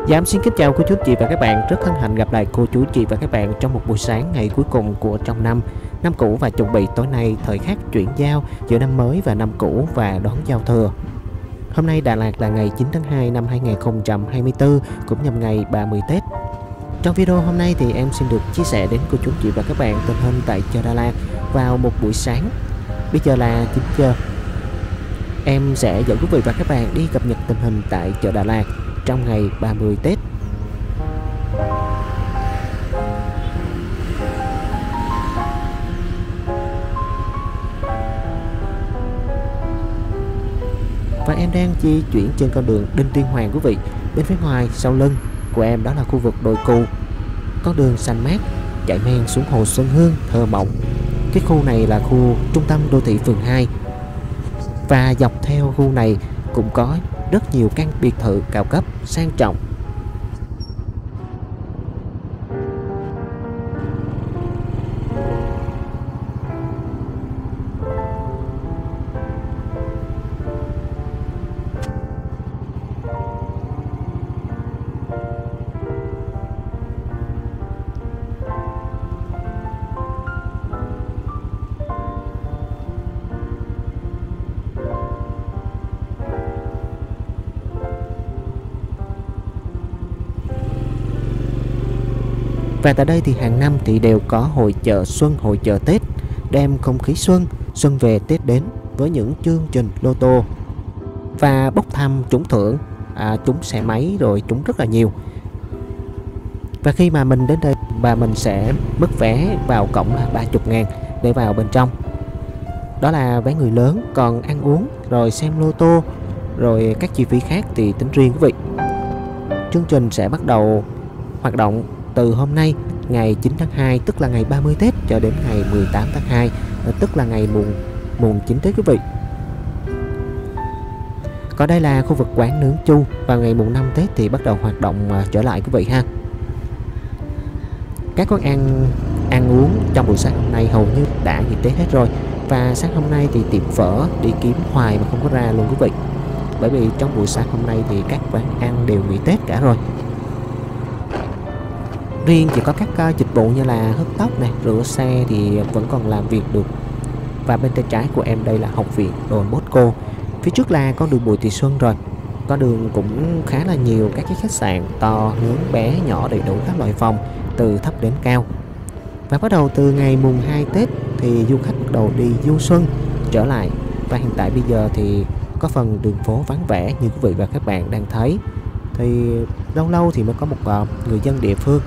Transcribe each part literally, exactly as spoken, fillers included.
Dạ, em xin kính chào cô chú chị và các bạn. Rất hân hạnh gặp lại cô chú chị và các bạn trong một buổi sáng ngày cuối cùng của trong năm năm cũ, và chuẩn bị tối nay thời khắc chuyển giao giữa năm mới và năm cũ và đón giao thừa. Hôm nay Đà Lạt là ngày chín tháng hai năm hai nghìn không trăm hai mươi tư, cũng nhằm ngày ba mươi Tết. Trong video hôm nay thì em xin được chia sẻ đến cô chú chị và các bạn tình hình tại chợ Đà Lạt vào một buổi sáng. Bây giờ là chín giờ. Em sẽ dẫn quý vị và các bạn đi cập nhật tình hình tại chợ Đà Lạt trong ngày ba mươi Tết. Và em đang di chuyển trên con đường Đinh Tiên Hoàng quý vị. Bên phía ngoài sau lưng của em đó là khu vực đồi cù, con đường xanh mát chạy men xuống hồ Xuân Hương thơ mộng. Cái khu này là khu trung tâm đô thị phường hai, và dọc theo khu này cũng có rất nhiều căn biệt thự cao cấp sang trọng. Và tại đây thì hàng năm thì đều có hội chợ xuân, hội chợ Tết, đem không khí xuân, xuân về Tết đến với những chương trình lô tô và bốc thăm trúng thưởng, à, trúng xe máy rồi trúng rất là nhiều. Và khi mà mình đến đây và mình sẽ mất vé vào cổng là ba mươi ngàn để vào bên trong. Đó là vé người lớn, còn ăn uống rồi xem lô tô rồi các chi phí khác thì tính riêng quý vị. Chương trình sẽ bắt đầu hoạt động từ hôm nay ngày chín tháng hai, tức là ngày ba mươi Tết, cho đến ngày mười tám tháng hai, tức là ngày mùng mùng chín Tết quý vị. Còn đây là khu vực quán nướng Chu, vào ngày mùng năm Tết thì bắt đầu hoạt động trở lại quý vị ha. Các quán ăn ăn uống trong buổi sáng hôm nay hầu như đã nghỉ Tết hết rồi, và sáng hôm nay thì tiệm phở đi kiếm hoài mà không có ra luôn quý vị, bởi vì trong buổi sáng hôm nay thì các quán ăn đều nghỉ Tết cả rồi. Riêng chỉ có các uh, dịch vụ như là hớt tóc này, rửa xe thì vẫn còn làm việc được. Và bên tay trái của em đây là học viện Don Bosco. Phía trước là con đường Bùi Thị Xuân rồi. Con đường cũng khá là nhiều các cái khách sạn to, lớn, bé, nhỏ, đầy đủ các loại phòng từ thấp đến cao. Và bắt đầu từ ngày mùng hai Tết thì du khách bắt đầu đi du xuân trở lại. Và hiện tại bây giờ thì có phần đường phố vắng vẻ như quý vị và các bạn đang thấy. Thì lâu lâu thì mới có một uh, người dân địa phương.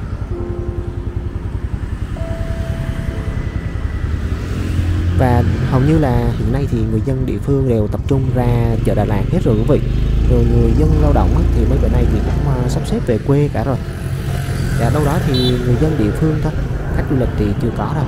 Và hầu như là hiện nay thì người dân địa phương đều tập trung ra chợ Đà Lạt hết rồi quý vị. Rồi người dân lao động thì mấy bữa nay thì cũng sắp xếp về quê cả rồi. Và đâu đó thì người dân địa phương thôi, khách du lịch thì chưa có đâu.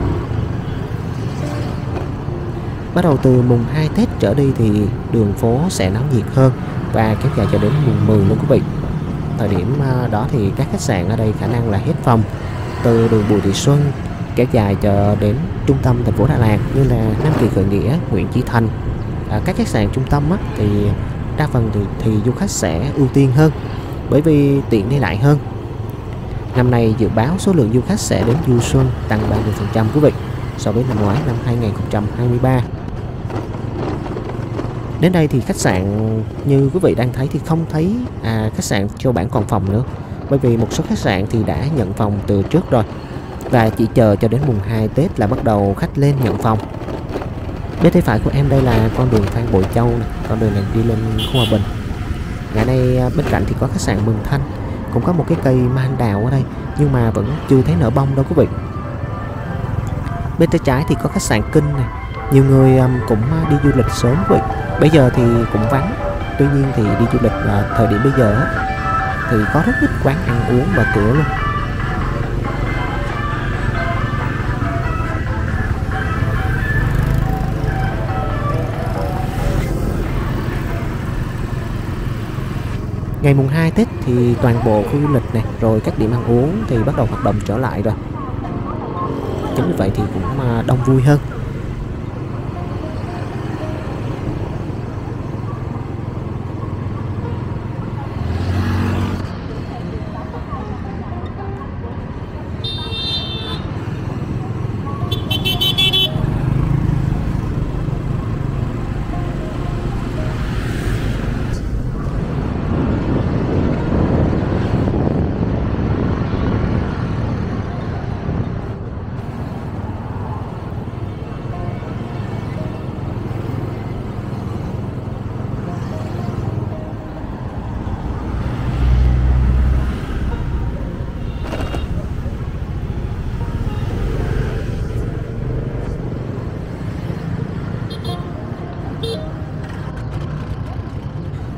Bắt đầu từ mùng hai Tết trở đi thì đường phố sẽ náo nhiệt hơn và kéo dài cho đến mùng mười luôn quý vị. Thời điểm đó thì các khách sạn ở đây khả năng là hết phòng, từ đường Bùi Thị Xuân kéo dài cho đến trung tâm thành phố Đà Lạt như là Nam Kỳ Khởi Nghĩa, Nguyễn Chí Thanh. À, các khách sạn trung tâm á, thì đa phần thì, thì du khách sẽ ưu tiên hơn, bởi vì tiện đi lại hơn. Năm nay dự báo số lượng du khách sẽ đến du xuân tăng ba mươi phần trăm quý vị so với năm ngoái năm hai nghìn không trăm hai mươi ba. Đến đây thì khách sạn như quý vị đang thấy thì không thấy à, khách sạn cho bản còn phòng nữa, bởi vì một số khách sạn thì đã nhận phòng từ trước rồi, và chỉ chờ cho đến mùng hai Tết là bắt đầu khách lên nhận phòng. Bên tay phải của em đây là con đường Phan Bội Châu này, con đường này đi lên khu Hòa Bình. Ngày nay bên cạnh thì có khách sạn Mường Thanh, cũng có một cái cây mai anh đào ở đây nhưng mà vẫn chưa thấy nở bông đâu quý vị. Bên tay trái thì có khách sạn Kinh này, nhiều người cũng đi du lịch sớm quý vị. Bây giờ thì cũng vắng, tuy nhiên thì đi du lịch là thời điểm bây giờ thì có rất ít quán ăn uống mở cửa luôn. Ngày mùng hai Tết thì toàn bộ khu du lịch này rồi các điểm ăn uống thì bắt đầu hoạt động trở lại rồi. Chính vì vậy thì cũng đông vui hơn.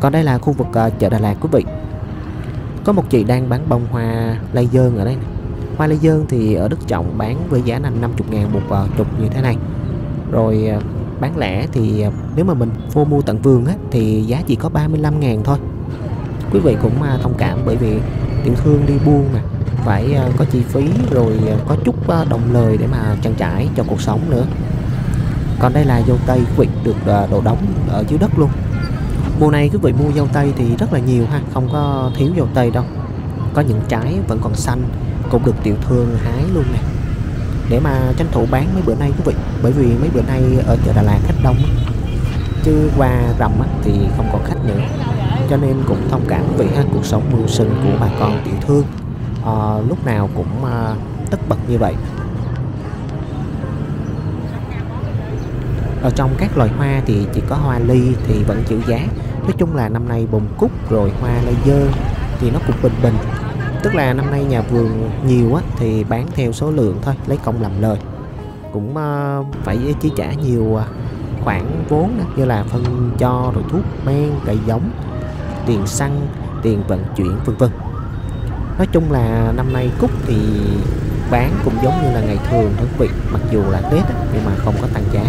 Còn đây là khu vực uh, chợ Đà Lạt quý vị. Có một chị đang bán bông hoa lây dơn ở đây này. Hoa lây dơn thì ở Đức Trọng bán với giá là năm mươi ngàn một uh, chục như thế này. Rồi uh, bán lẻ thì uh, nếu mà mình phô mua tận vườn á, thì giá chỉ có ba mươi lăm ngàn thôi. Quý vị cũng uh, thông cảm, bởi vì tiểu thương đi buôn mà phải uh, có chi phí, rồi uh, có chút uh, đồng lời để mà trang trải cho cuộc sống nữa. Còn đây là dâu tây quý vị, được uh, đổ đóng ở dưới đất luôn. Mùa này quý vị mua dâu tây thì rất là nhiều ha, không có thiếu dâu tây đâu. Có những trái vẫn còn xanh cũng được tiểu thương hái luôn nè, để mà tranh thủ bán mấy bữa nay quý vị. Bởi vì mấy bữa nay ở chợ Đà Lạt khách đông, chứ qua rằm thì không còn khách nữa, cho nên cũng thông cảm quý vị ha. Cuộc sống mưu sinh của bà con tiểu thương à, lúc nào cũng à, tất bật như vậy. Ở trong các loài hoa thì chỉ có hoa ly thì vẫn giữ giá. Nói chung là năm nay bông cúc rồi hoa lây dơ thì nó cũng bình bình. Tức là năm nay nhà vườn nhiều á, thì bán theo số lượng thôi, lấy công làm lời. Cũng uh, phải chi trả nhiều uh, khoản vốn đó, như là phân cho, rồi thuốc men, cây giống, tiền xăng, tiền vận chuyển vân vân. Nói chung là năm nay cúc thì bán cũng giống như là ngày thường thôi quý vị. Mặc dù là Tết á, nhưng mà không có tăng giá.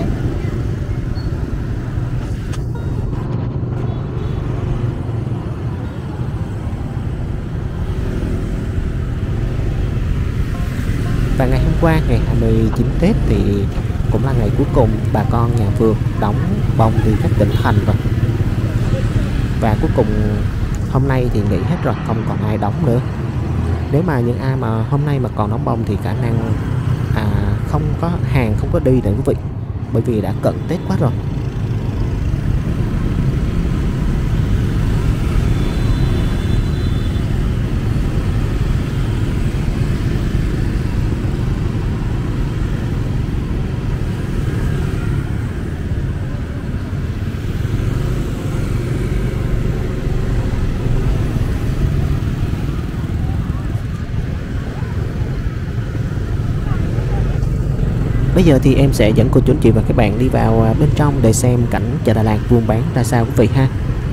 Và ngày hôm qua, ngày hai mươi chín Tết thì cũng là ngày cuối cùng bà con nhà vườn đóng bông đi các tỉnh thành rồi. Và cuối cùng hôm nay thì nghỉ hết rồi, không còn ai đóng nữa. Nếu mà những ai mà hôm nay mà còn đóng bông thì khả năng à, không có hàng, không có đi để quý vị, bởi vì đã cận Tết quá rồi. Bây giờ thì em sẽ dẫn cô chú anh chị và các bạn đi vào bên trong để xem cảnh chợ Đà Lạt buôn bán ra sao quý vị ha.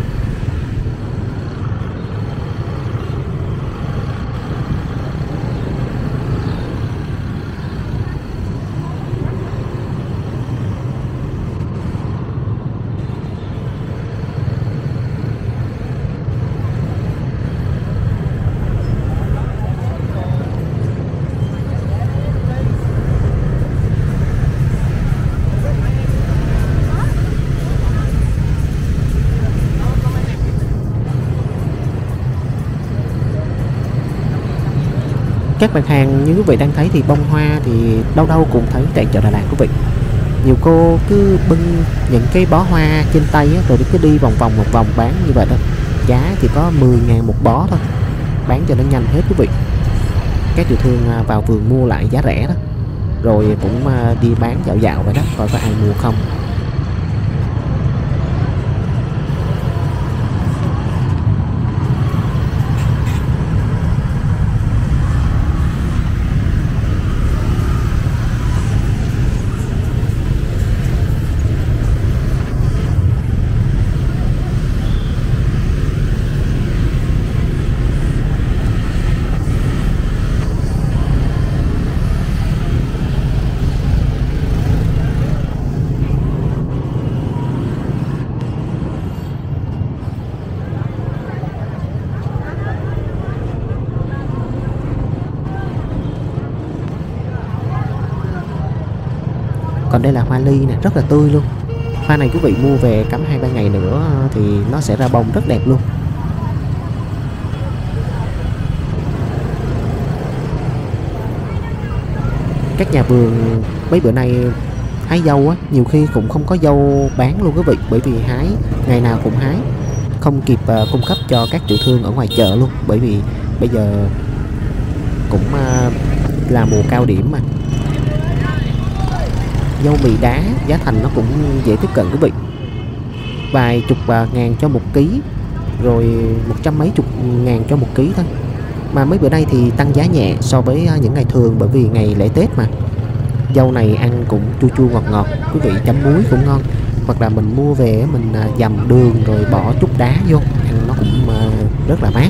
Các mặt hàng như quý vị đang thấy thì bông hoa thì đâu đâu cũng thấy tại chợ Đà Lạt quý vị. Nhiều cô cứ bưng những cái bó hoa trên tay á, rồi cứ đi vòng vòng một vòng bán như vậy đó. Giá chỉ có mười ngàn một bó thôi, bán cho nó nhanh hết quý vị. Các tiểu thương vào vườn mua lại giá rẻ đó, rồi cũng đi bán dạo dạo vậy đó, coi có ai mua không. Còn đây là hoa ly nè, rất là tươi luôn. Hoa này quý vị mua về cắm hai ba ngày nữa thì nó sẽ ra bông rất đẹp luôn. Các nhà vườn mấy bữa nay hái dâu á, nhiều khi cũng không có dâu bán luôn quý vị, bởi vì hái ngày nào cũng hái, không kịp uh, cung cấp cho các tiểu thương ở ngoài chợ luôn. Bởi vì bây giờ cũng uh, là mùa cao điểm mà. Dâu mì đá giá thành nó cũng dễ tiếp cận quý vị, vài chục ngàn cho một ký, rồi một trăm mấy chục ngàn cho một ký thôi. Mà mấy bữa nay thì tăng giá nhẹ so với những ngày thường, bởi vì ngày lễ Tết mà. Dâu này ăn cũng chua chua ngọt ngọt, quý vị chấm muối cũng ngon, hoặc là mình mua về mình à, dầm đường rồi bỏ chút đá vô ăn nó cũng à, rất là mát.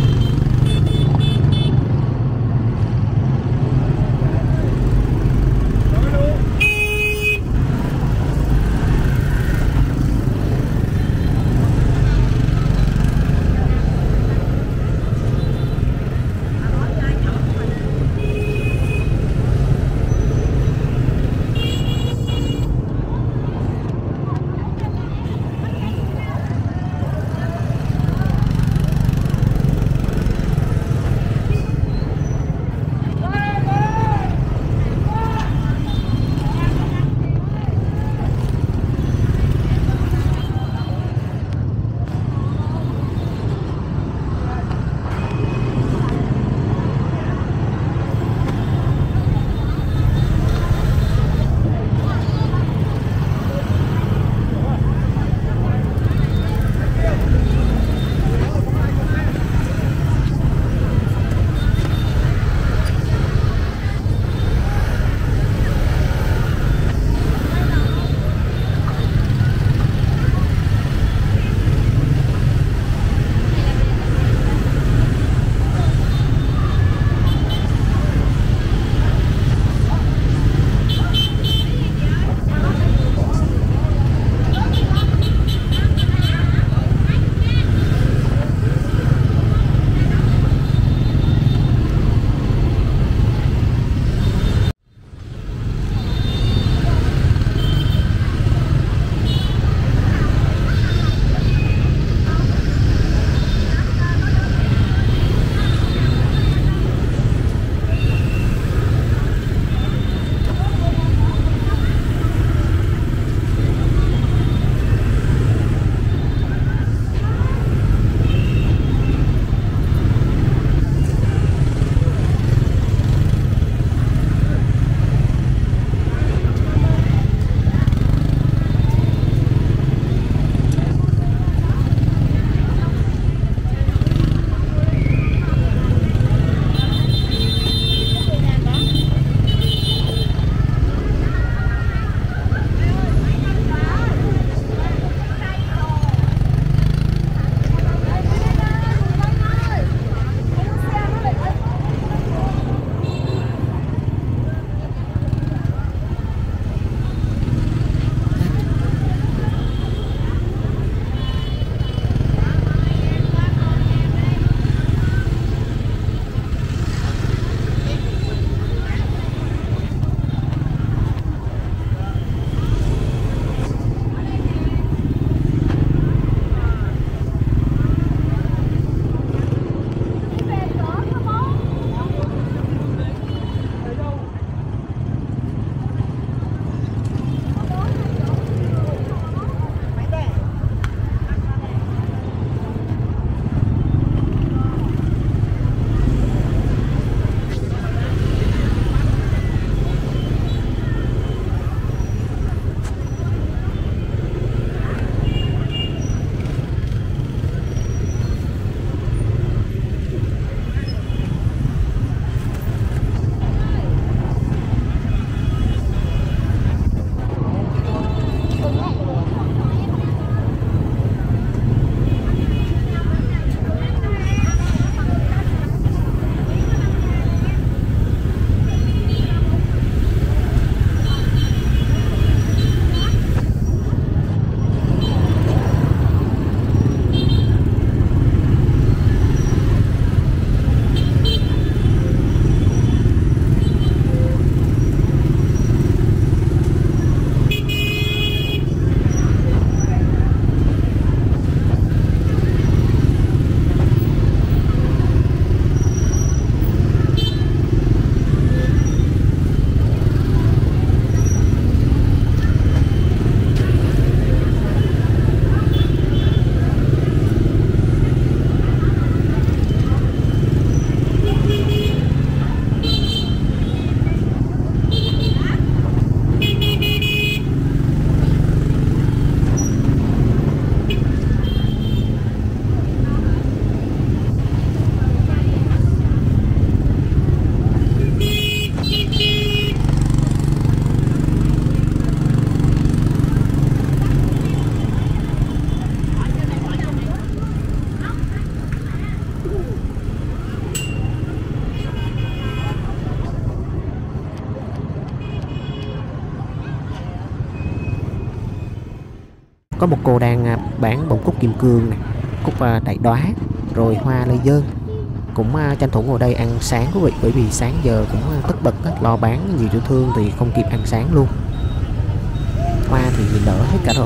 Có một cô đang à, bán bông cúc kim cương này, cúc à, đại đóa, rồi hoa lê dơn. Cũng à, tranh thủ ngồi đây ăn sáng quý vị, bởi vì sáng giờ cũng à, tất bật á, lo bán nhiều tiểu thương thì không kịp ăn sáng luôn. Hoa thì mình đỡ hết cả rồi.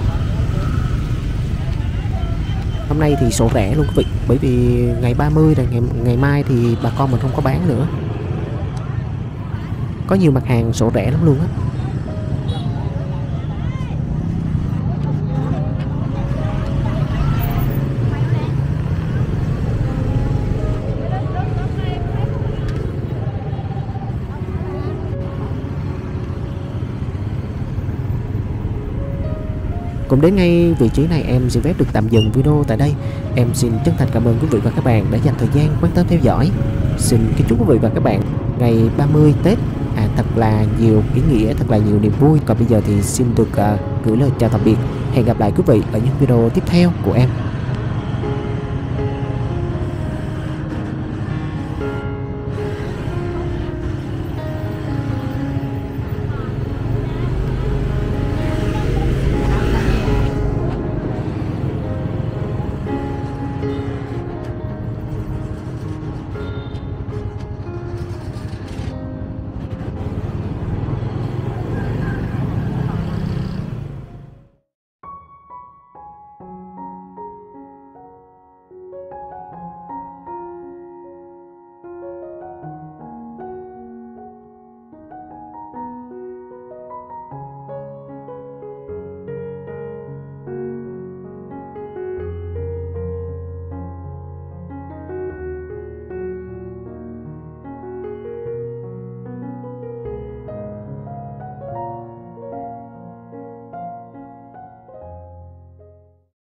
Hôm nay thì sổ rẻ luôn quý vị, bởi vì ngày ba mươi rồi, ngày, ngày mai thì bà con mình không có bán nữa. Có nhiều mặt hàng sổ rẻ lắm luôn á. Cũng đến ngay vị trí này, em xin phép được tạm dừng video tại đây. Em xin chân thành cảm ơn quý vị và các bạn đã dành thời gian quan tâm theo dõi. Xin kính chúc quý vị và các bạn ngày ba mươi Tết à, thật là nhiều ý nghĩa, thật là nhiều niềm vui. Còn bây giờ thì xin được uh, gửi lời chào tạm biệt. Hẹn gặp lại quý vị ở những video tiếp theo của em.